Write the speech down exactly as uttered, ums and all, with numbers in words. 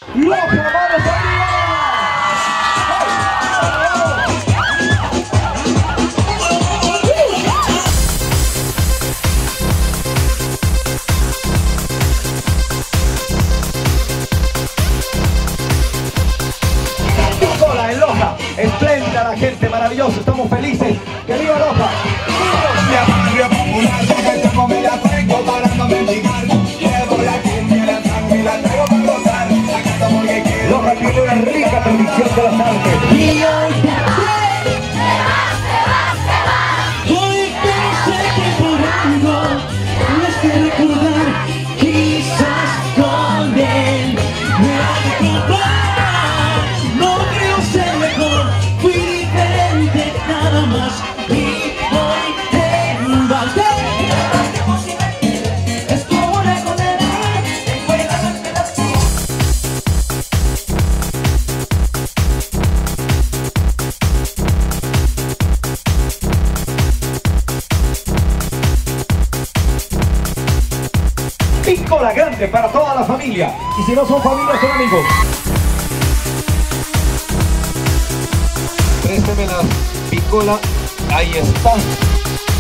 Loja, manos arriba. Piccola en Loja, espléndida la gente, maravilloso, estamos felices. ¡Que viva Loja! Loja tiene una rica tradición de las artes. Y hoy te vas, te vas, te vas, te vas. Hoy pensé que por algo tienes que recordar, quizás con él me has de comprar. No creo ser mejor, fui diferente nada más. Y hoy te vas. Es como una condena, te juegas al pedazo. Piccola grande para toda la familia. Y si no son familia, son amigos. Présteme la piccola. Ahí está.